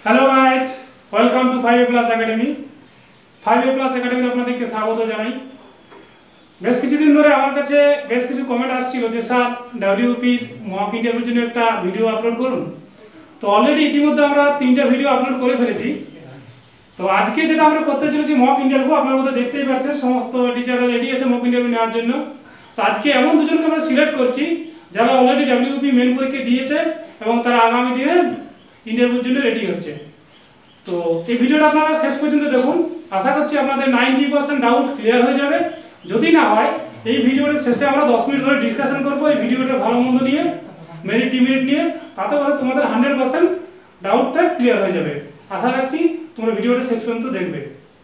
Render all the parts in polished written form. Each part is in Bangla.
Hello guys, welcome to 5A plus academy. 5A plus একাডেমিতে আপনাদেরকে স্বাগত জানাই। বেশ কিছুদিন ধরে আমার কাছে বেশ কিছু কমেন্ট আসছিল যে স্যার ডাব্লিউপির মক ইন্টারভিউর জন্য একটা ভিডিও আপলোড করুন। তো অলরেডি ইতিমধ্যে আমরা 3টা ভিডিও আপলোড করে ফেলেছি। তো আজকে যেটা আমরা করতে চলেছি মক ইন্টারভিউ, আপনার মধ্যে দেখতেই পাচ্ছেন সমস্ত টিচাররা রেডি আছে মক ইন্টারভিউ নেওয়ার জন্য। তো আজকে এমন দুজনকে আমরা সিলেক্ট করছি যারা অলরেডি ডাব্লিউপি মেন পরীক্ষা দিয়েছে এবং তারা আগামী দিনে ইন্টারভিউর জন্য রেডি হচ্ছে। তো এই ভিডিওটা আপনারা শেষ পর্যন্ত দেখুন। আশা করছি আপনাদের 90% ডাউট ক্লিয়ার হয়ে যাবে। যদি না হয় এই ভিডিওর শেষে আমরা 10 মিনিট ধরে ডিসকাশন করবো এই ভিডিওটা ভালো মন্দ নিয়ে, মেরিট ডিমেরিট নিয়ে। তাতে করে তোমাদের 100% ডাউটটা ক্লিয়ার হয়ে যাবে। আশা রাখছি তোমরা ভিডিওটা শেষ পর্যন্ত দেখবে।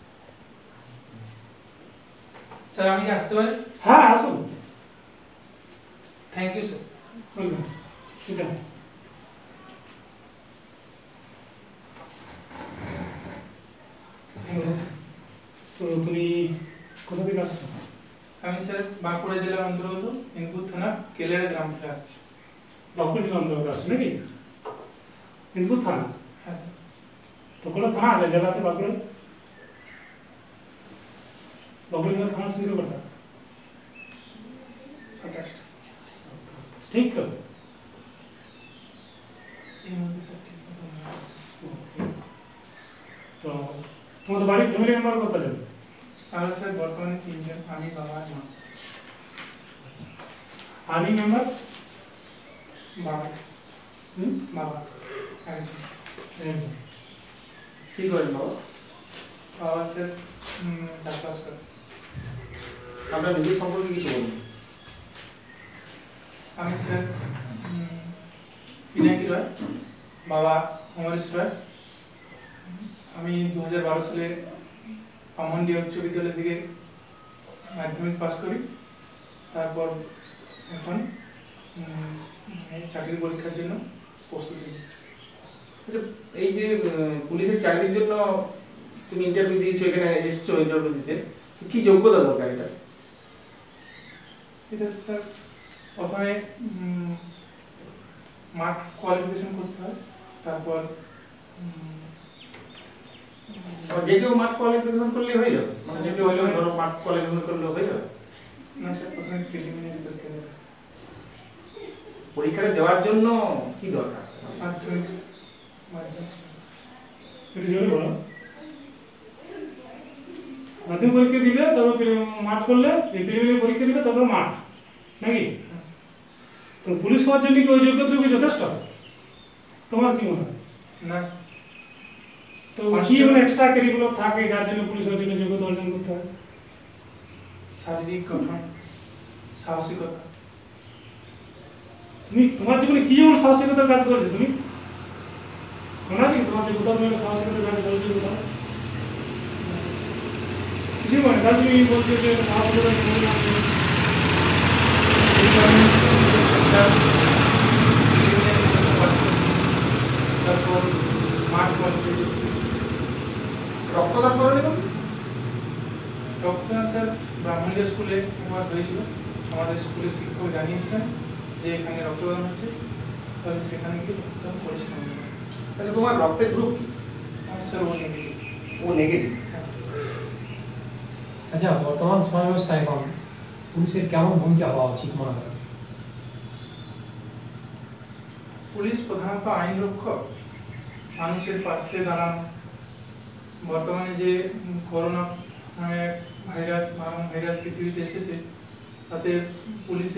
স্যার আমি কি আসতে পারি? হ্যাঁ, আসুন। Thank you sir. ওয়েলকাম। ঠিক আছে। তো তুমি কোথা থেকে আসছো? আমি স্যার বাঁকুড়া জেলার অন্তর্গত ইন্দপুর থানা কেলেরা গ্রাম থেকে আসছি। বাঁকুড়া জেলার অন্তর্গত আসছো নাকি? ইন্দপুর থানা? হ্যাঁ স্যার। তো কোনো থানা আছে জেলাতে বাঁকুড়া? বাঁকুড়া জেলার থানার সঙ্গে কথা 27 ঠিক তো? এই মধ্যে স্যার ঠিক মতো মনে হয়। তো তোমাদের বাড়ির ফ্যামিলি মেম্বার কতজন? আমরা স্যার বর্তমানে 3 জন, আমি বাবা আর মা। Army member? বাবা বাবা একজন। একজন। কি করেন বাবা? বাবা স্যার চাষবাস করে। আপনার নিজের সম্পর্কে কিছু বলুন। আমি স্যার পিনাকি রয়, বাবা অমরেশ রয়। আমি 2012 সালে আমন্ডি উচ্চ বিদ্যালয় থেকে মাধ্যমিক পাস করি। তারপর এখন চাকরি পরীক্ষার জন্য প্রস্তুতি নিচ্ছি। আচ্ছা, এই যে পুলিশের চাকরির জন্য তুমি ইন্টারভিউ দিয়েছো, এখানে এসেছো ইন্টারভিউ দিতে, তো কি যোগ্যতা দরকার এটা? এটা স্যার প্রথমে মাঠ কোয়ালিফিকেশন করতে হয়। তারপর যে কেউ মাঠ কোয়ালিফিকেশন করলে হয়ে যাবে, মানে যে কেউ ধরো মাঠ কোয়ালিফিকেশন করলে হয়ে যাবে না স্যার, প্রথমে প্রিলিমিনারি পরীক্ষা দেবে। পরীক্ষাটা দেওয়ার জন্য কি দরকার? মাধ্যমিক মাধ্যমিক একটু জোরে বলো। মাধ্যমিক পরীক্ষা দিলে তারপর মাঠ করলে, এই প্রিলিমিনারি পরীক্ষা দিলে তারপর মাঠ নাকি? তো পুলিশ হওয়ার জন্য কি ওই যোগ্যতাটুকু যথেষ্ট? তোমার কি মনে হয়? না তো কি মানে এক্সট্রা কারিকুলার থাকে যার জন্য পুলিশ হওয়ার জন্য যোগ্যতা অর্জন করতে হয়? শারীরিক গঠন, সাহসিকতা। তুমি তোমার জীবনে কি এমন সাহসিকতার কাজ করেছো তুমি? মনে আছে কি তোমার যোগ্যতার মেলে সাহসিকতার কাজ করেছো কোথাও? কিছু মানে তার তুমি বলছো যে সাহসিকতার তারপর মাঠ কোয়ালিফিকেশন। রক্তদান করো না? রক্তদান স্যার ব্রাহ্মণীয় স্কুলে একবার হয়েছিল। আমাদের স্কুলের শিক্ষক জানিয়েছিলেন যে এখানে রক্তদান হচ্ছে, তাহলে সেখানে গিয়ে রক্তদান করেছিলাম। আচ্ছা, তোমার রক্তের গ্রুপ কি? আমার sir O negative. O negative. আচ্ছা, বর্তমান সময় ব্যবস্থায় এখন পুলিশের কেমন ভূমিকা হওয়া উচিত মনে হয়? পুলিশ প্রধানত আইন রক্ষক, মানুষের পাশে দাঁড়ানো। বর্তমানে যে করোনা নামে মারণ ভাইরাস পৃথিবীতে এসেছে, তাতে পুলিশ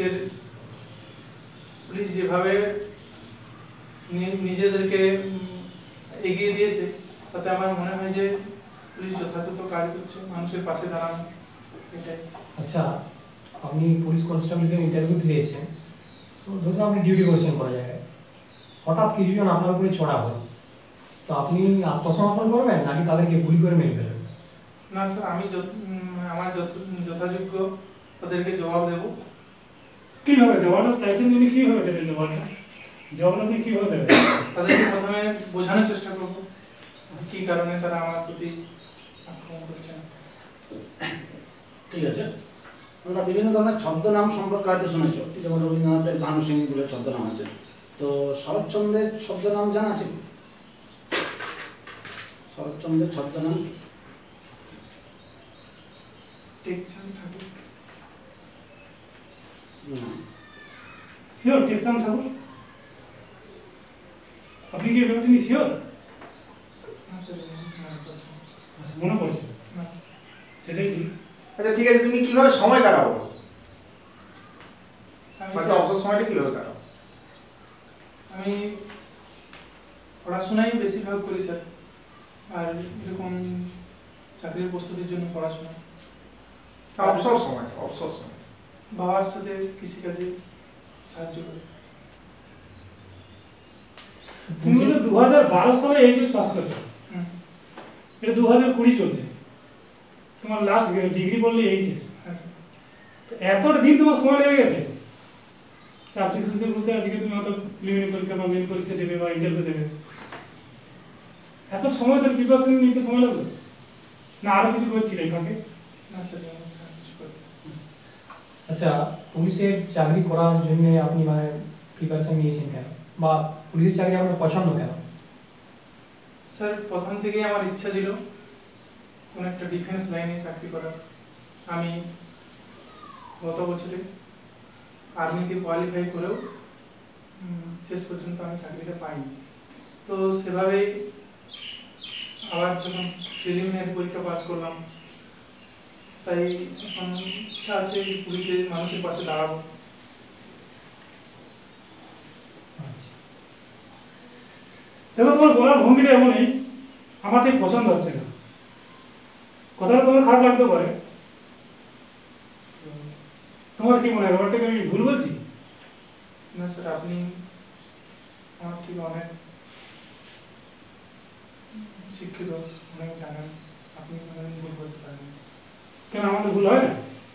যেভাবে নিজেদেরকে এগিয়ে দিয়েছে, তাতে আমার মনে হয় যে পুলিশ যথাযথ কাজ করছে, মানুষের পাশে দাঁড়ানো, এটাই। আচ্ছা, আপনি পুলিশ কনস্টেবলের ইন্টারভিউ দিয়েছেন, তো ধরুন আপনি ডিউটি করছেন কোনো জায়গায়, হঠাৎ কিছুজন আপনার উপরে চড়া হল, তো আপনি আত্মসমর্পণ করবেন নাকি তাদেরকে গুলি করে মেরে ফেলবেন? না স্যার, আমি আমার যথাযোগ্য তাদেরকে জবাব দেবো। কিভাবে জবাবটা চাইছেন তুমি? কিভাবে দেবেন জবাবটা? জবাবটা আপনি কিভাবে দেবেন? তাদেরকে প্রথমে বোঝানোর চেষ্টা করবো কি কারণে তারা আমার প্রতি আক্রমণ করছে না। ঠিক আছে, তোমরা বিভিন্ন ধরনের ছদ্মনাম সম্পর্কে হয়তো শুনেছ, যেমন রবীন্দ্রনাথের ভানু সিং বলে ছদ্মনাম আছে। তো শরৎচন্দ্রের ছদ্মনাম জানা আছে? শরৎচন্দ্রের ছদ্মনাম কি? টেকচাঁদ ঠাকুর। শিওর টেকচাঁদ ঠাকুর? আপনি কি ব্যাপারটা নিয়ে শিওর? না স্যার, মনে পড়ছে না। আচ্ছা, মনে পড়ছে, না, সেটাই ঠিক। আচ্ছা ঠিক আছে, তুমি কিভাবে সময় কাটাবো, আমি মানে স্যার- অবসর সময়টা কিভাবে কাটাবো? আমি পড়াশোনাই বেশিরভাগ করি স্যার, আর এরকম চাকরির প্রস্তুতির জন্য পড়াশোনা, অবসর সময়, অবসর সময়। বাবার সাথে কৃষিকাজে সাহায্য করি। তুমি বললে 2012 সালে এইচএস পাস করেছো, হুম, এটা 2020 চলছে, তোমার লাস্ট ডিগ্রি পড়লে এইচএস। হ্যাঁ স্যার। তো এতটা দিন তোমার সময় লেগে গেছে চাকরি খুঁজতে খুঁজতে, আজকে তুমি হয়তো প্রিলিমিনারি পরীক্ষা বা মেন পরীক্ষা দেবে বা ইন্টারভিউ দেবে, এত সময় ধরে প্রিপারেশন নিতে সময় লাগবে না? আরো কিছু করছিলে এই ফাঁকে? না স্যার, আমি আর কিছু করি না। আচ্ছা, পুলিশের চাকরি করার জন্য আপনি মানে প্রিপারেশন নিয়েছেন কেন, বা পুলিশের চাকরি আপনার পছন্দ কেন? স্যার, প্রথম থেকেই আমার ইচ্ছা ছিল কোনো একটা ডিফেন্স লাইনে চাকরি করার। আমি গত বছরে আর্মিতে কোয়ালিফাই করেও শেষ পর্যন্ত আমি চাকরিটা পাইনি। তো সেভাবেই আবার যখন প্রিলিমিনারি পরীক্ষা পাস করলাম, তাই এখন ইচ্ছা আছে পুলিশের মানুষের পাশে দাঁড়াবো। আচ্ছা, দেখো, তোমার বলার ভঙ্গিটা এমনই, আমার ঠিক পছন্দ হচ্ছে না। কথাটা তোমার খারাপ লাগতে পারে, তোমার কি মনে হয় ব্যাপারটাকে আমি ভুল বলছি? না স্যার, আপনি আমার থেকে অনেক শিক্ষিত, অনেক জানেন, আপনি অনেক ভুল করতে পারেন। কেন আমাদের ভুল হয় না?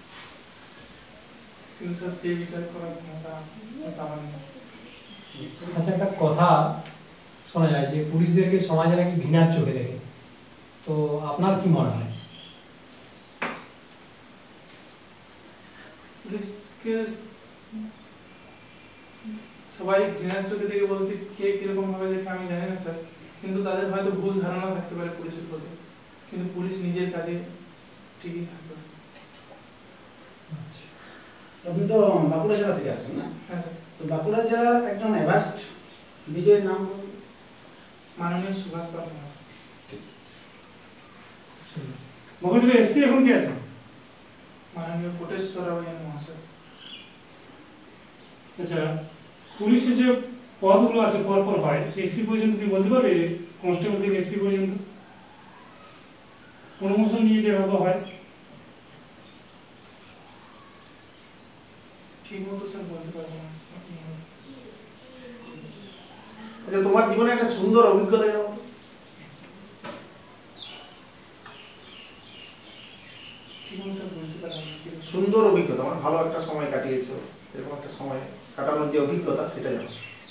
কিন্তু স্যার সেই বিচার করার ক্ষমতা আমার নেই। আচ্ছা, একটা কথা শোনা যায় যে পুলিশদেরকে সমাজে নাকি ঘৃণার চোখে দেখে, তো আপনার কি মনে হয়? পুলিশকে সবাই ঘৃণার চোখে দেখে বলতে কে কিরকম ভাবে দেখে আমি জানি না স্যার, কিন্তু তাদের হয়তো ভুল ধারণা থাকতে পারে পুলিশের প্রতি, কিন্তু পুলিশ নিজের কাজে ঠিকই থাকবে। আচ্ছা, আপনি তো বাঁকুড়া জেলা থেকে আসছেন না? হ্যাঁ স্যার। তো বাঁকুড়া জেলার একজন এভারেস্ট বিজয়ের নাম বলুন। মাননীয় সুভাষ পাল মহাশয়। মহাজনের এসপি এখন কি আছে? মাননীয় কোটেশ্বর রাও মহাশয়। আচ্ছা, পুলিশের যে পদগুলো আছে পরপর হয়, এসপি পর্যন্ত তুমি বলতে পারবে? কনস্টেবল থেকে এসপি পর্যন্ত প্রমোশন নিয়ে যেভাবে হয়, ঠিক মতো স্যার বলতে পারবো না। আচ্ছা, তোমার জীবনে একটা সুন্দর অভিজ্ঞতা যেমন? ঠিক মতো স্যার বলতে পারবো না। কিন্তু সুন্দর অভিজ্ঞতা, মানে ভালো একটা সময় কাটিয়েছো, এরকম একটা সময় কাটানোর যে অভিজ্ঞতা সেটা জানো?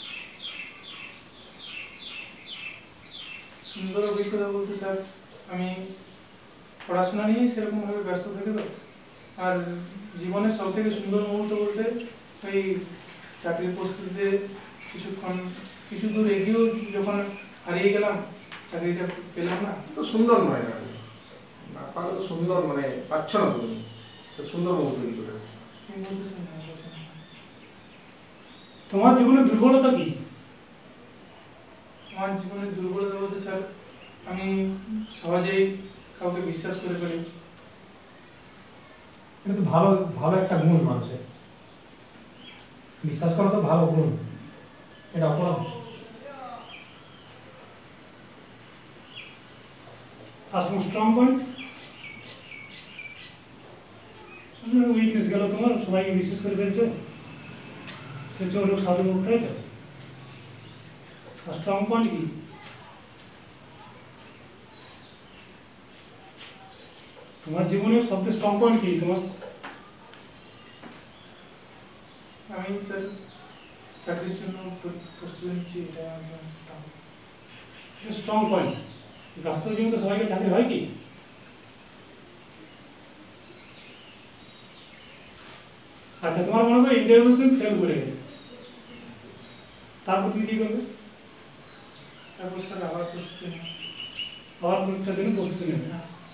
সুন্দর অভিজ্ঞতা বলতে স্যার, আমি পড়াশোনা নিয়েই সেরকমভাবে ব্যস্ত থাকি তো, আর জীবনের সব থেকে সুন্দর মুহূর্ত বলতে ওই চাকরির প্রস্তুতিতে কিছু দূর এগিয়েও যখন হারিয়ে গেলাম, চাকরিটা পেলাম না। তো সুন্দর নয় না, না পারলে তো সুন্দর, মানে পাচ্ছ না তুমি, তো সুন্দর মুহূর্ত তৈরি করে রাখছো। এই বলতে স্যার মনে পড়ছে না। তোমার জীবনের দুর্বলতা কি? আমার জীবনের দুর্বলতা বলতে স্যার, আমি সহজেই কাউকে বিশ্বাস করে ফেলি। এটা তো ভালো ভালো একটা গুণ মানুষের, বিশ্বাস করা তো ভালো গুণ, এটা অপরাধ। আর তোমার স্ট্রং পয়েন্ট? উইকনেস গেল তোমার, সবাইকে বিশ্বাস করে ফেলছো, সে চোর হোক সাধু হোক, তাই তো? আর স্ট্রং পয়েন্ট কি? তোমার জীবনের সবচেয়ে স্ট্রং পয়েন্ট কি তোমার? আমি স্যার চাকরির জন্য প্রস্তুতি নিচ্ছি, এটা আমার স্ট্রং পয়েন্ট। বাস্তব জীবনে তো সবাইকে চাকরি হয় কি? আচ্ছা, তোমার মনে করো ইন্টারভিউ তুমি ফেল করে গেলে, তারপর তুমি কি করবে? তারপর স্যার আবার প্রস্তুতি নিই। আবার পরীক্ষার জন্য প্রস্তুতি নেবে।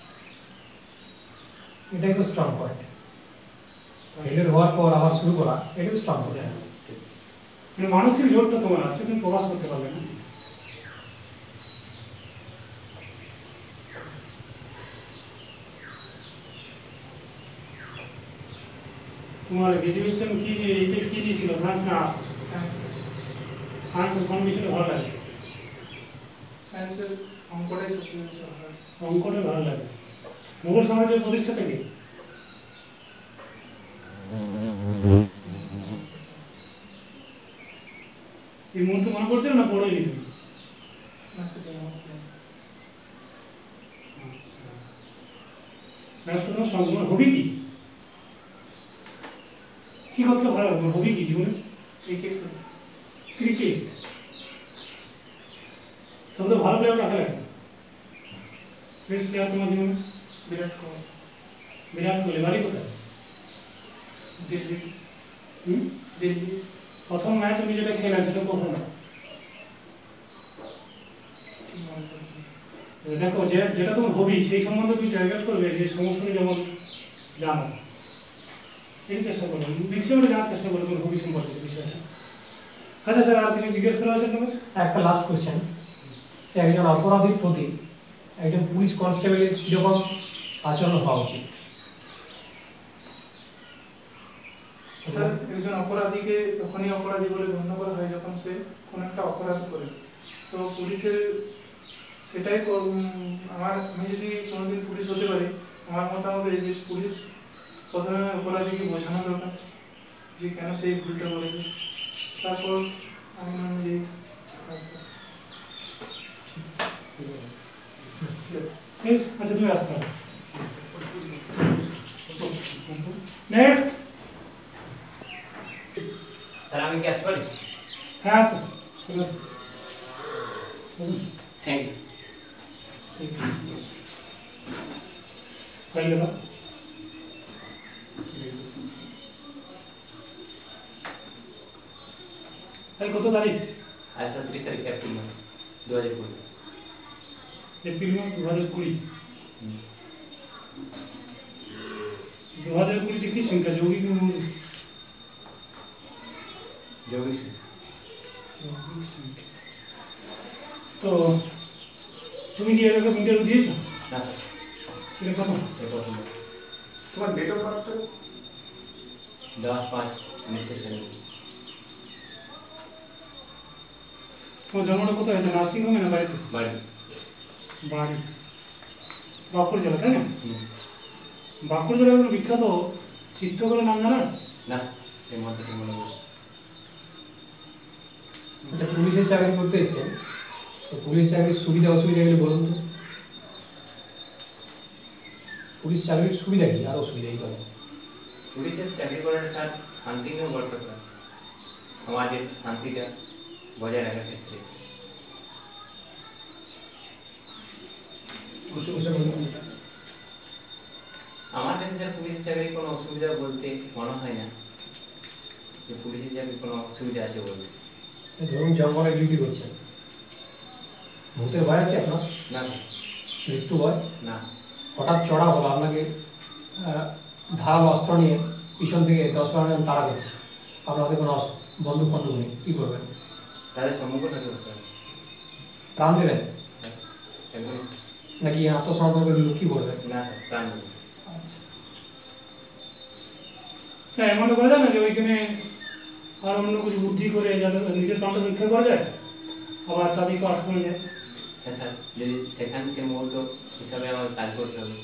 এটাই তো স্ট্রং পয়েন্ট। ফেলিয়ার হওয়ার পর আবার শুরু করা, এটাই স্ট্রং পয়েন্ট। মানে মানসিক জোরটা তোমার আছে, তুমি প্রকাশ করতে পারবে না। তোমার গ্রাজুয়েশন কি, এইচএস কি নিয়েছিল, সায়েন্স না আর্টস? সায়েন্সের কোন বিষয়টা ভালো লাগে? সায়েন্সের অঙ্কটাই সবচেয়ে বেশি ভালো লাগে। অঙ্কটা ভালো লাগে। মুঘল সাম্রাজ্যের প্রতিষ্ঠাতা কে? এই মুহূর্তে মনে পড়ছে না, পড়োইনি তুমি? না, সেটা আমার নেই। ম্যাথস তোমার সঙ্গে, তোমার হবি কি? কি করতে ভালো লাগে? তোমার হবি কি জীবনে? ক্রিকেট খেলি। ক্রিকেট। সবচেয়ে ভালো প্লেয়ার কাকে লাগে? বেস্ট প্লেয়ার তোমার জীবনে? বিরাট কোহলি। বিরাট কোহলি। বাড়ি কোথায়? দিল্লি। হুম? দিল্লি। প্রথম ম্যাচ উনি যেটা খেলেন সেটা কখন? ঠিক মনে পড়ছে না। দেখো, যেটা তোমার হবি সেই সম্বন্ধে তুমি টার্গেট করবে, যে সমস্ত যেমন জানো, এই চেষ্টা করবে, ম্যাক্সিমাম জানার চেষ্টা করবে তোমার হবি সম্পর্কে বিষয়টা। আচ্ছা স্যার, আর কিছু জিজ্ঞেস করা আছে তোমার? একটা লাস্ট কোয়েশ্চেন, সে একজন অপরাধীর প্রতি একজন পুলিশ কনস্টেবলের কীরকম আচরণ হওয়া উচিত? স্যার, একজন অপরাধীকে তখনই অপরাধী বলে গণ্য করা হয় যখন সে কোনো একটা অপরাধ করে। তো পুলিশের সেটাই আমি যদি কোনোদিন পুলিশ হতে পারি, আমার মতামত এই যে পুলিশ প্রথমে অপরাধীকে বোঝানো দরকার যে কেন সেই ভুলটা করেছে, তারপর আইন অনুযায়ী থাকবে। প্লিজ, আচ্ছা তুমি আসতে পারো। নেক্সট। স্যার আমি কি আসতে পারি? হ্যাঁ আসো, চলে আসো। Thank you. ফাইল দেবা। কত তারিখ? আজ স্যার 30 তারিখ এপ্রিল মাস 2020। এপ্রিল মাস 2020। 2020 কি সংখ্যা? যৌগিক না মৌলিক? যৌগিক। যৌগিক সংখ্যা। তো তুমি কি এর আগে ইন্টারভিউ দিয়েছো? না স্যার, এটা প্রথম? এই প্রথম। তোমার ডেট অফ বার্থটা? 10/5/1996। তোমার জন্মটা কোথায় হয়েছে? নার্সিংহোমে না বাড়িতে? বাড়ি। বাড়ি বাঁকুড়া জেলা, তাই না? হুম। বাঁকুড়া জেলার কোনো বিখ্যাত চিত্রকরের নাম জানা? না স্যার, এই মুহূর্তে ঠিক মনে পড়ছে। আচ্ছা, পুলিশের চাকরি করতে এসেছেন, তো পুলিশ চাকরির সুবিধা অসুবিধাগুলি বলুন তো। পুলিশ চাকরির সুবিধা কি আর অসুবিধা কি বলেন? পুলিশের চাকরি করার স্যার শান্তিকে বর্তমান সমাজের শান্তিটা বজায় রাখার ক্ষেত্রে। আমার কাছে স্যার পুলিশের চাকরি কোনো অসুবিধা বলতে মনে হয় না যে পুলিশের চাকরি কোনো অসুবিধা আছে বলতে। ধরুন জঙ্গলে ডিউটি করছেন, ভূতের ভয় আছে আপনার? না স্যার। মৃত্যু ভয়? না। হঠাৎ চড়া হলো, আপনাকে ধারালো অস্ত্র নিয়ে পিছন থেকে 10-12 জন তাড়া করছে, আপনার হাতে কোনো বন্দুক ফন্দুক নেই, কী করবেন? তাদের সম্মুখীন হতে হবে স্যার। প্রাণ দেবেন একদমই স্যার। নাকি আত্মসমর্পণ করে লুকিয়ে পড়বেন? না স্যার, প্রাণ দেব। আচ্ছা, হ্যাঁ, এমনটা করা যায় না যে ওইখানে আর অন্য কিছু বুদ্ধি করে যাতে নিজের প্রাণটা রক্ষা করা যায়, আবার তাদেরকে আটকানো যায়? হ্যাঁ স্যার, যদি সেখানে সে মুহূর্ত হিসাবে আমার কাজ করতে হবে।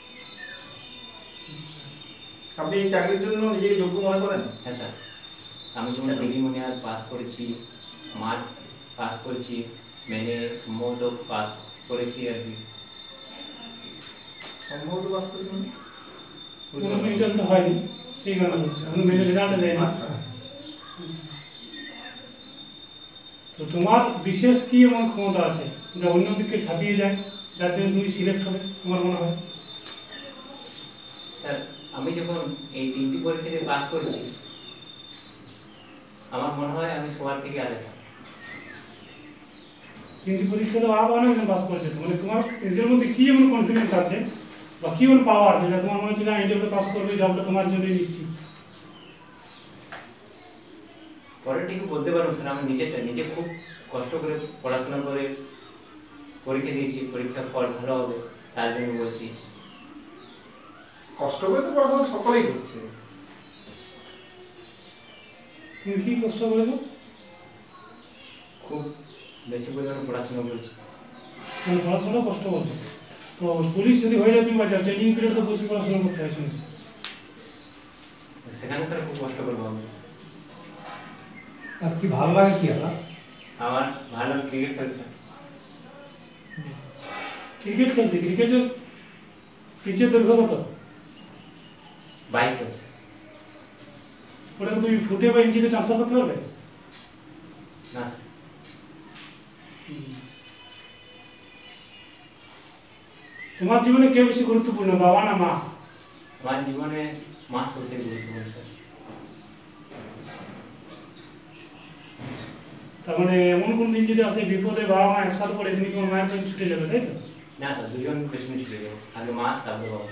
আপনি এই চাকরির জন্য নিজেকে যোগ্য মনে করেন? হ্যাঁ স্যার, আমি যেমন প্রিলিমিনারি পাস করেছি, মাঠ পাস করেছি, মেনে সম্ভবত পাস করেছি আর কি। সম্ভবত পাস করেছেন? কোনো ইন্টারভিউ হয়নি সেই কারণে বলছে, আমি মেনে রেজাল্টে দেয়নি। আচ্ছা। তো তোমার বিশেষ কি এমন ক্ষমতা আছে যা অন্যদিকে ছাপিয়ে যায়, যার জন্য তুমি সিলেক্ট হবে তোমার মনে হয়? স্যার, আমি যখন এই 3টি পরীক্ষাতে পাস করেছি, আমার মনে হয় আমি সবার থেকে আলাদা। তিনটি পরীক্ষা তো আবার অনেকজন পাস করেছে, তো মানে তোমার নিজের মধ্যে কি এমন কনফিডেন্স আছে বা কি এমন পাওয়ার যেটা তোমার মনে হচ্ছে না ইন্টারভিউ পাস করবে, জবটা তোমার জন্যই নিশ্চিত? পরের ঠিক বলতে পারবো স্যার, আমি নিজে খুব কষ্ট করে পড়াশোনা করে পরীক্ষা দিয়েছি, পরীক্ষার ফল ভালো হবে তার জন্য বলছি। কষ্ট করে তো পড়াশোনা সকলেই করছে। তুমি কি কষ্ট করেছো? খুব বেশি পরিমাণে পড়াশোনা করেছি। মানে পড়াশোনা কষ্ট করছো, তো পুলিশ যদি হয়ে যায় তুমি বাচ্চা ট্রেনিং পিরিয়ড তো প্রচুর পড়াশোনা করতে হয় শুনছি। সেখানে স্যার খুব কষ্ট করবো আমি। আর কি ভালো লাগে কি আপনার? আমার ভালো ক্রিকেট খেলতে স্যার। ক্রিকেট খেলতে, ক্রিকেটের পিচের দৈর্ঘ্য কত? 22 করছে। ওটাকে তুমি ফুটে বা ইঞ্চিতে ট্রান্সফার করতে পারবে? না স্যার। তোমার জীবনে কে বেশি গুরুত্বপূর্ণ, বাবা না মা? আমার জীবনে মা সবথেকে গুরুত্বপূর্ণ স্যার। তার মানে এমন কোন দিন যদি আসে বিপদে বাবা মা একসাথে পড়ে তুমি তোমার মায়ের কাছে ছুটে যাবে, তাই তো? না স্যার, দুজন পেছনে ছুটে যাবো, আগে মা তারপরে বাবা।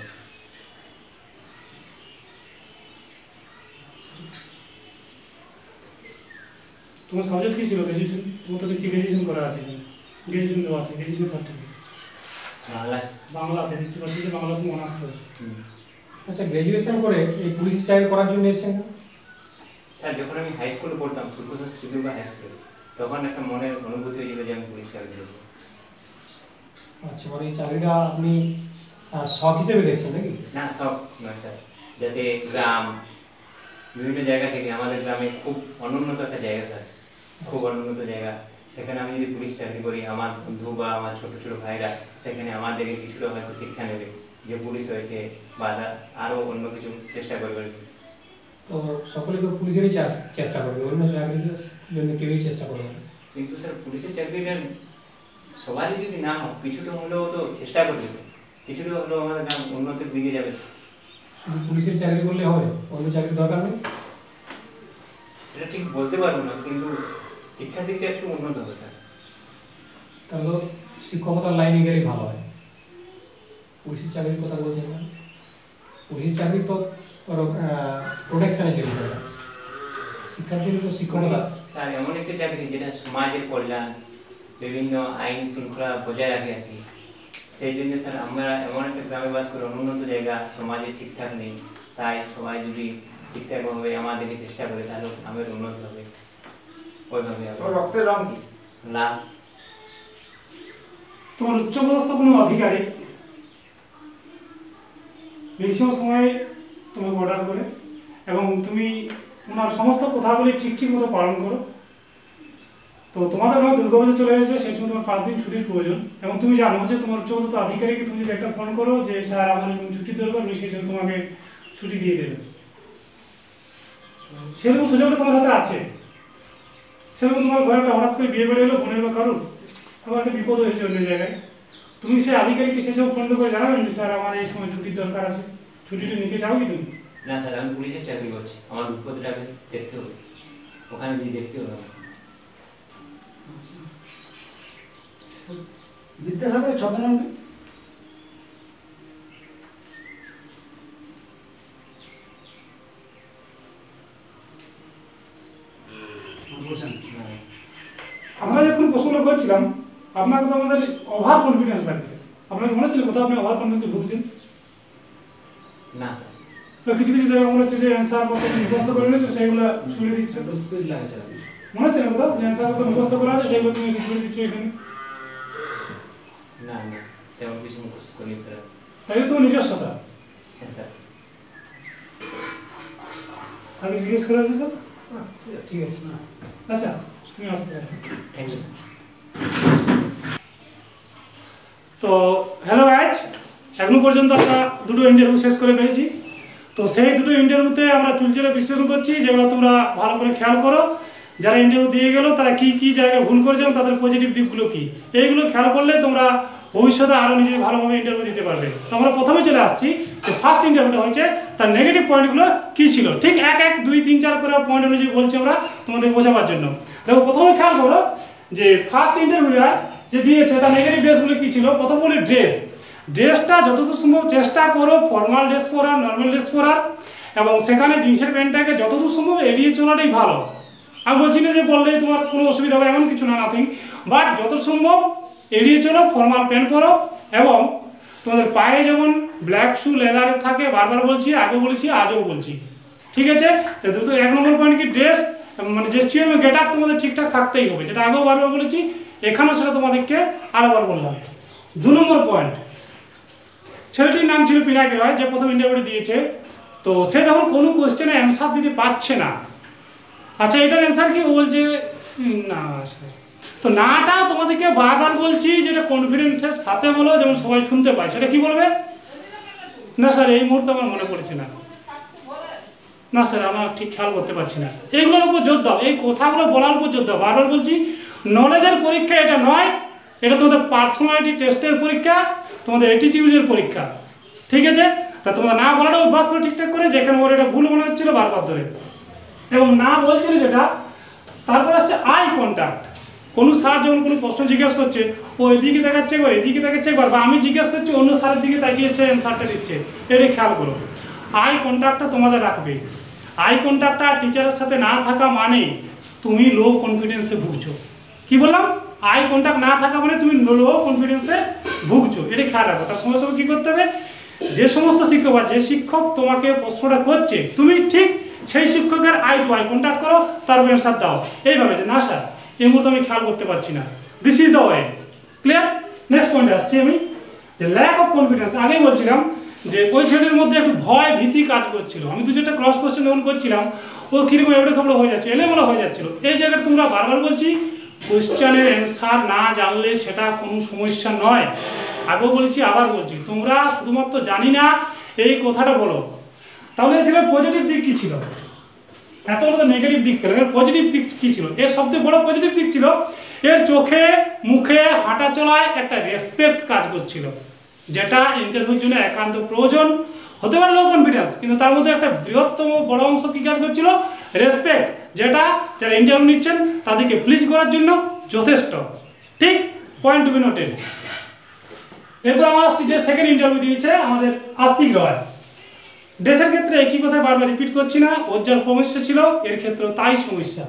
তোমার সাবজেক্ট কি ছিল গ্রাজুয়েশন? তোমার তো কিছু গ্রাজুয়েশন করা আছে, গ্রাজুয়েশন দেওয়া আছে, গ্রাজুয়েশন সার্টিফিকেট বাংলা। বাংলাতে দেখতে পাচ্ছি যে বাংলা তুমি অনার্স করেছো। আচ্ছা, গ্র্যাজুয়েশন করে এই পুলিশ চাকরি করার জন্য এসেছেন না? স্যার যখন আমি হাই স্কুলে পড়তাম, ফুলকুসুম স্টুডিও বা হাই স্কুলে, তখন একটা মনের অনুভূতি হয়েছিল যে আমি পুলিশ চাকরি করবো। আচ্ছা, মানে এই চাকরিটা আপনি শখ হিসেবে দেখছেন নাকি? না সব নয় স্যার, যাতে গ্রাম বিভিন্ন জায়গা থেকে, আমাদের গ্রামে খুব অনুন্নত একটা জায়গা স্যার, খুব অনুন্নত জায়গা, সেখানে আমি যদি পুলিশ চাকরি করি, আমার বন্ধু বা আমার ছোটো ছোটো ভাইরা সেখানে আমার দেখে কিছুটা হয়তো শিক্ষা নেবে যে পুলিশ হয়েছে, বা আরও অন্য কিছু চেষ্টা করবে। তো সকলে তো পুলিশেরই চেষ্টা করবে, অন্য চাকরির জন্য কেউই চেষ্টা করবে না। কিন্তু স্যার পুলিশের চাকরিটা সবারই যদি না হয়, কিছুটা হলেও তো চেষ্টা করবে, কিছুটা হলেও আমাদের গ্রাম উন্নতির দিকে যাবে। শুধু পুলিশের চাকরি করলে হবে, অন্য চাকরির দরকার নেই? সেটা ঠিক বলতে পারবো না, কিন্তু শিক্ষার দিকটা একটু উন্নত হবে স্যার। তাহলে তো শিক্ষকতার লাইনে গেলেই ভালো হয়। পুলিশের চাকরির কথা বলছেন না, পুলিশের চাকরি তো প্রোটেকশনে চলে যাবে, শিক্ষার্থীর তো শিক্ষকতা। স্যার এমন একটা চাকরি যেটা সমাজের কল্যাণ, বিভিন্ন আইন শৃঙ্খলা বজায় রাখে আর কি। সেই জন্য স্যার আমরা এমন একটা গ্রামে বাস করি, অনুন্নত জায়গা, সমাজে ঠিকঠাক নেই, তাই সবাই যদি ঠিকঠাকভাবে আমাদেরকে চেষ্টা করে তাহলে গ্রামের উন্নতি হবে। ওইভাবে তোমার রক্তের রং কি? লাভ। তোমার উচ্চপদস্থ কোনো আধিকারিক ম্যাক্সিমাম সময় তোমাকে অর্ডার করে এবং তুমি ওনার সমস্ত কথাগুলি ঠিক মতো পালন করো, তো তোমাদের ঘরে দুর্গাপুজো চলে এসেছে, সেই সময় তোমার 5 দিন ছুটির প্রয়োজন, এবং তুমি জানো যে তোমার উচ্চপদস্থ আধিকারিককে তুমি যদি একটা ফোন করো যে স্যার আমার ছুটির দরকার, উনি সেই সময় তোমাকে ছুটি দিয়ে দেবে। সেরকম সুযোগটা তোমার হাতে আছে। সেরকম তোমার ঘরে একটা হঠাৎ করে বিয়ে বেড়ে এলো বোনের বা কারোর, আবার একটা বিপদ হয়েছে অন্য জায়গায়, তুমি সেই আধিকারিককে সেই সময় ফোন করে জানাবেন যে স্যার আমার এই সময় ছুটির দরকার আছে, ছুটিটা নিতে চাও কি তুমি? না স্যার, আমি পুলিশের চাকরি করছি, আমার বিপদটা আগে দেখতে হবে, ওখানে গিয়ে দেখতে হবে। বিদ্যাসাগরের ছদ্মনাম কি? আমরা যখন প্রশ্নগুলো করছিলাম আপনাকে তো আমাদের ওভার কনফিডেন্স লাগছে, আপনাকে মনে হচ্ছিল কোথাও আপনি ওভার কনফিডেন্সে ভুগছেন? না স্যার। তো কিছু জায়গায় মনে হচ্ছে যে অ্যান্সার কত মুখস্থ করে নিয়েছো সেগুলো শুনে দিচ্ছে, স্পিড লাগছে আপনি। মনে হচ্ছে না কোথাও যে অ্যান্সার কত মুখস্থ করা আছে সেগুলো তুমি শুনে দিচ্ছ এখানে? না না, তেমন কিছু মুখস্থ করিনি স্যার। তাই তো নিজস্বতা। হ্যাঁ স্যার। আগে জিজ্ঞেস করা আছে স্যার? ঠিক আছে। আচ্ছা তুমি আসতে পারো। Thank you sir. তো হ্যালো গাইজ, এখনো পর্যন্ত আমরা দুটো ইন্টারভিউ শেষ করে ফেলেছি। তো সেই দুটো ইন্টারভিউতে আমরা চুলচেরা বিশ্লেষণ করছি, যেগুলো তোমরা ভালো করে খেয়াল করো। যারা ইন্টারভিউ দিয়ে গেলো তারা কী জায়গায় ভুল করেছে এবং তাদের পজিটিভ দিকগুলো কী, এইগুলো খেয়াল করলে তোমরা ভবিষ্যতে আরও নিজে ভালোভাবে ইন্টারভিউ দিতে পারবে। তো আমরা প্রথমে চলে আসছি যে ফার্স্ট ইন্টারভিউটা হয়েছে তার নেগেটিভ পয়েন্টগুলো কী ছিল, ঠিক 1, 1, 2, 3, 4 করে পয়েন্ট অনুযায়ী বলছি আমরা তোমাদের বোঝাবার জন্য। দেখো প্রথমে খেয়াল করো যে ফার্স্ট ইন্টারভিউয়ার যে দিয়েছে তার নেগেটিভ ড্রেসগুলো কী ছিল? প্রথম বলি ড্রেসটা যতদূর সম্ভব চেষ্টা করো ফর্মাল ড্রেস পরার, নর্মাল ড্রেস পরার, এবং সেখানে জিন্সের প্যান্টটাকে যতদূর সম্ভব এড়িয়ে চলাটাই ভালো। আমি বলছি না যে বললেই তোমার কোনো অসুবিধা হবে, এমন কিছু না, নাথিং, বাট যত সম্ভব এড়িয়ে চলো, ফর্মাল প্যান্ট পরো, এবং তোমাদের পায়ে যেমন ব্ল্যাক শু লেদারের থাকে, বারবার বলছি, আগেও বলেছি, আজও বলছি, ঠিক আছে? তো দুটো 1 নম্বর পয়েন্ট কি ড্রেস, মানে জেস্টিউর গেট আপ তোমাদের ঠিকঠাক থাকতেই হবে, যেটা আগেও বারবার বলেছি, এখানেও সেটা তোমাদেরকে আরেকবার বললাম। 2 নম্বর পয়েন্ট, ছেলেটির নাম ছিল পিনাকি রয়, যে প্রথম ইন্টারভিউ দিয়েছে। তো সে যখন কোনো কোয়েশ্চেনে অ্যান্সার দিতে পারছে না, আচ্ছা এটার অ্যান্সার কি? ও বলছে না স্যার। তো নাটা তোমাদেরকে বারবার বলছি, যেটা কনফিডেন্সের সাথে বলো, যেমন সবাই শুনতে পায়। সেটা কি বলবে? না স্যার এই মুহূর্তে আমার মনে পড়ছে না, না স্যার আমার ঠিক খেয়াল করতে পারছি না। এইগুলোর উপর জোর দাও, এই কথাগুলো বলার উপর জোর দাও। বারবার বলছি, নলেজের পরীক্ষা এটা নয়, এটা তোমাদের পার্সোনালিটি টেস্টের পরীক্ষা, তোমাদের অ্যাটিটিউডের পরীক্ষা, ঠিক আছে? তা তোমরা না বলাটা অভ্যাস করে ঠিকঠাক করে, যেখানে ওর এটা ভুল মনে হচ্ছিল বারবার ধরে, এবং না বলছিল যেটা। তারপর আসছে আই কন্ট্যাক্ট। কোনো স্যার যখন কোনো প্রশ্ন জিজ্ঞেস করছে, ও এদিকে দেখাচ্ছে একবার, এদিকে দেখাচ্ছে একবার, বা আমি জিজ্ঞেস করছি অন্য স্যারের দিকে তাকিয়ে সে অ্যান্সারটা দিচ্ছে, এটা খেয়াল করো। আই কন্ট্যাক্টটা তোমাদের রাখবে। আই কন্ট্যাক্টটা টিচারের সাথে না থাকা মানে তুমি লো কনফিডেন্সে ভুগছো। কি বললাম? আই কন্ট্যাক্ট না থাকা মানে তুমি লো কনফিডেন্সে ভুগছো, এটা খেয়াল রাখো। তার সঙ্গে সঙ্গে কী করতে হবে? যে সমস্ত শিক্ষক বা যে শিক্ষক তোমাকে প্রশ্নটা করছে, তুমি ঠিক সেই শিক্ষকের আই টু আই কন্ট্যাক্ট করো, তার অ্যান্সার দাও এইভাবে, যে না স্যার এই মুহূর্তে আমি খেয়াল করতে পারছি না, this is the way. Clear? Next পয়েন্টে আসছি আমি, যে ল্যাক অফ কনফিডেন্স। আগেই বলছিলাম যে ওই ছেলের মধ্যে একটু ভয় ভীতি কাজ করছিল। আমি 2-4টা ক্রস কোশ্চেন যখন করছিলাম, ও কীরকম এবারে খবর হয়ে যাচ্ছে, এলোমেলো হয়ে যাচ্ছিল। এই জায়গাটা তোমরা বারবার বলছি, কোশ্চেনের অ্যান্সার না জানলে সেটা কোনো সমস্যা নয়। আগেও বলেছি, আবার বলছি, তোমরা শুধুমাত্র জানি না এই কথাটা বলো। তাহলে ছিল পজিটিভ দিক কী ছিল? এত বড় তো নেগেটিভ দিক পেল, এর পজিটিভ দিক কী ছিল? এর সবথেকে বড় পজিটিভ দিক ছিল এর চোখে মুখে হাঁটা চলায় একটা রেসপেক্ট কাজ করছিল, যেটা ইন্টারভিউর জন্য একান্ত প্রয়োজন। হতে পারে লো কনফিডেন্স, কিন্তু তার মধ্যে একটা বৃহত্তম বড় অংশ কী কাজ করছিল? রেসপেক্ট, যেটা যারা ইন্টারভিউ নিচ্ছেন তাদেরকে প্লিজ করার জন্য যথেষ্ট। ঠিক? Point to be noted. এরপর আমার আসছি যে সেকেন্ড ইন্টারভিউ দিয়েছে আমাদের আস্তিক রয়। ড্রেসের ক্ষেত্রে একই কথা বারবার রিপিট করছি না, ওর যার সমস্যা ছিল এর ক্ষেত্রেও তাই সমস্যা,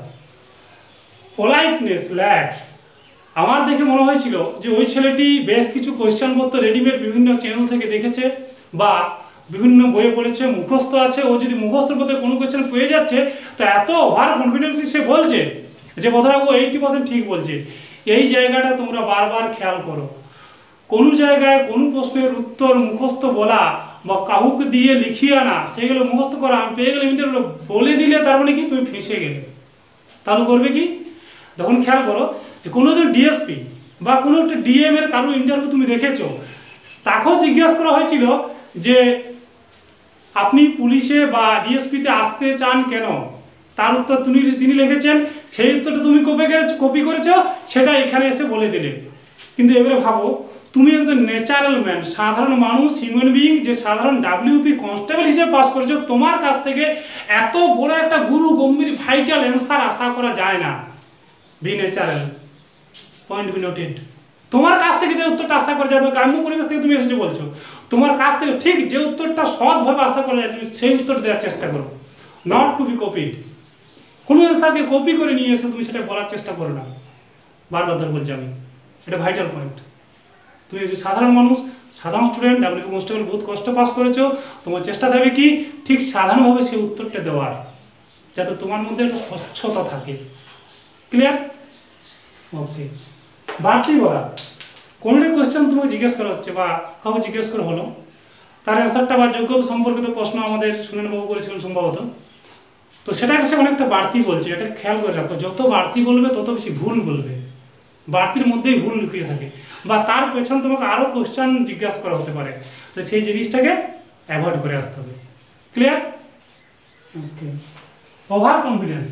পোলাইটনেস ল্যাক। আমার দেখে মনে হয়েছিল যে ওই ছেলেটি বেশ কিছু কোয়েশ্চেনপত্র রেডিমেড বিভিন্ন চ্যানেল থেকে দেখেছে বা বিভিন্ন বইয়ে পড়েছে, মুখস্থ আছে। ও যদি মুখস্থর মধ্যে কোনো কোয়েশ্চেন পেয়ে যাচ্ছে, তো এত ওভার কনফিডেন্টলি সে বলছে যে বোধহয় ও 80% ঠিক বলছে। এই জায়গাটা তোমরা বারবার খেয়াল করো। কোনো জায়গায় কোনো প্রশ্নের উত্তর মুখস্থ বলা বা কাউকে দিয়ে লিখিয়ে আনা, সেগুলো মুখস্থ করা, আমি পেয়ে গেলে ইন্টারভিউ বলে দিলে তার মানে কি? তুমি ফেঁসে গেলে। তাহলে করবে কি? তখন খেয়াল করো যে কোনো একজন ডিএসপি বা কোনো একটা ডিএম এর কারো ইন্টারভিউ তুমি দেখেছো, তাকেও জিজ্ঞাসা করা হয়েছিল যে আপনি পুলিশে বা ডিএসপিতে আসতে চান কেন? তার উত্তর তিনি লিখেছেন, সেই উত্তরটা তুমি কপি করেছো, সেটা এখানে এসে বলে দিলে। কিন্তু এবারে ভাবো, তুমি একজন ন্যাচারাল ম্যান, সাধারণ মানুষ, হিউম্যান বিইং, যে সাধারণ ডাব্লিউপি কনস্টেবল হিসেবে পাস করেছো, তোমার কাছ থেকে এত বড় একটা গুরু গম্ভীর ভাইটাল অ্যান্সার আশা করা যায় না। Be natural. Point be noted. তোমার কাছ থেকে যে উত্তরটা আশা করা যাবে, গ্রাম্য পরিবেশ থেকে তুমি এসেছো বলছো, তোমার কাছ থেকে ঠিক যে উত্তরটা সৎভাবে আশা করা যায়, তুমি সেই উত্তর দেওয়ার চেষ্টা করো, নট টু বি কপিড। কোনো অ্যান্সারকে কপি করে নিয়ে এসে তুমি সেটা বলার চেষ্টা করো না। বারবার ধরে বলছি আমি, এটা ভাইটাল পয়েন্ট। তুমি যে সাধারণ মানুষ, সাধারণ স্টুডেন্ট, ডাব্লিউপি কনস্টেবল বহুত কষ্ট পাস করেছো, তোমার চেষ্টা দেবে কি ঠিক সাধারণভাবে সেই উত্তরটা দেওয়ার, যাতে তোমার মধ্যে একটা স্বচ্ছতা থাকে। ক্লিয়ার? ওকে। বাড়তি বলা, কোনো একটা কোয়েশ্চেন তোমাকে জিজ্ঞেস করা হচ্ছে বা কাউকে জিজ্ঞেস করা হলো, তার অ্যান্সারটা বা যোগ্যতা সম্পর্কিত প্রশ্ন আমাদের সুনীলবাবু করেছিলেন সম্ভবত, তো সেটাকে সে অনেকটা বাড়তি বলছে। এটা খেয়াল করে রাখো, যত বাড়তি বলবে তত বেশি ভুল বলবে, বাড়তির মধ্যেই ভুল লুকিয়ে থাকে, বা তার পেছন তোমাকে আরও কোয়েশ্চেন জিজ্ঞাসা করা হতে পারে, তো সেই জিনিসটাকে অ্যাভয়েড করে আসতে হবে। ক্লিয়ার? ওকে। ওভার কনফিডেন্স,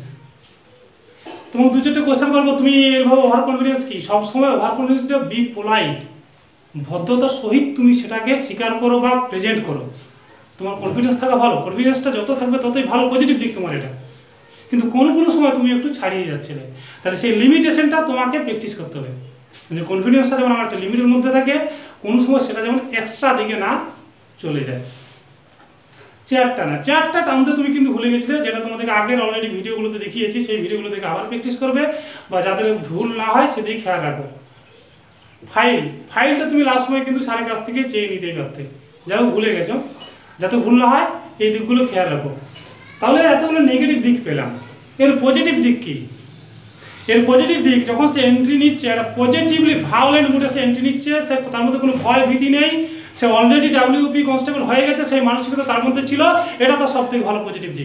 তোমাকে 2-4টে কোয়েশ্চেন করবো, তুমি এভাবে ওভার কনফিডেন্স কি? সবসময় ওভার কনফিডেন্সটা বি পোলাইট, ভদ্রতার সহিত তুমি সেটাকে স্বীকার করো বা প্রেজেন্ট করো। তোমার কনফিডেন্স থাকা ভালো, কনফিডেন্সটা যত থাকবে ততই ভালো, পজিটিভ দিক তোমার এটা। কিন্তু কোনো সময় তুমি একটু ছাড়িয়ে যাচ্ছিলে, তাহলে সেই লিমিটেশনটা তোমাকে প্র্যাকটিস করতে হবে। কিন্তু কনফিডেন্সটা যেমন আমার একটা লিমিটের মধ্যে থাকে, কোনো সময় সেটা যেমন এক্সট্রা দিকে না চলে যায়। চেয়ারটা টানতে তুমি কিন্তু ভুলে গেছিলে, যেটা তোমাদেরকে আগের অলরেডি ভিডিওগুলোতে দেখিয়েছি, সেই ভিডিওগুলো থেকে আবার প্র্যাকটিস করবে, বা যাদের ভুল না হয় সেদিকে খেয়াল রাখো। ফাইলটা তুমি লাস্ট সময় কিন্তু স্যারের কাছ থেকে চেয়ে নিতেই পারতে, যাও ভুলে গেছো, যাতে ভুল না হয় এই দিকগুলো খেয়াল রাখো। তাহলে এতগুলো নেগেটিভ দিক পেলাম, এর পজিটিভ দিক কি? এর পজিটিভ দিক, যখন সে এন্ট্রি নিচ্ছে একটা পজিটিভলি ভায়োলেন্ট মুডে সে এন্ট্রি নিচ্ছে, সে তার মধ্যে কোনো ভয় ভীতি নেই, সে অলরেডি ডাব্লিউপি কনস্টেবল হয়ে গেছে, সেই মানসিকতা তার মধ্যে ছিল, এটা তো সব থেকে ভালো পজিটিভ দিক,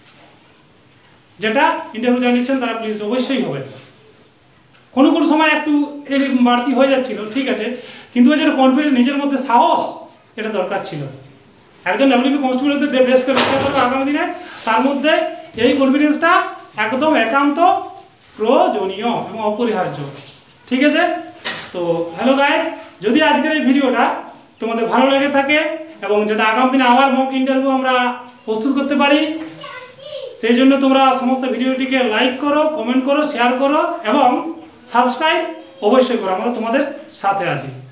যেটা ইন্টারভিউ যারা নিচ্ছেন তারা প্লিজ অবশ্যই হবে। কোনো সময় একটু এর বাড়তি হয়ে যাচ্ছিল, ঠিক আছে, কিন্তু ওই যে কনফিডেন্স, নিজের মধ্যে সাহস, এটা দরকার ছিল। একজন ডাব্লিউপি কনস্টেবল হতে দেশকে রক্ষা করবে আগামী দিনে, তার মধ্যে এই কনফিডেন্সটা একদম একান্ত প্রয়োজনীয় এবং অপরিহার্য। ঠিক আছে, তো হ্যালো গাইজ, যদি আজকের এই ভিডিওটা তোমাদের ভালো লেগে থাকে এবং যাতে আগামী দিনে আবার মক ইন্টারভিউ আমরা প্রস্তুত করতে পারি, সেই জন্য তোমরা সমস্ত ভিডিওটিকে লাইক করো, কমেন্ট করো, শেয়ার করো এবং সাবস্ক্রাইব অবশ্যই করো। আমরা তোমাদের সাথে আছি।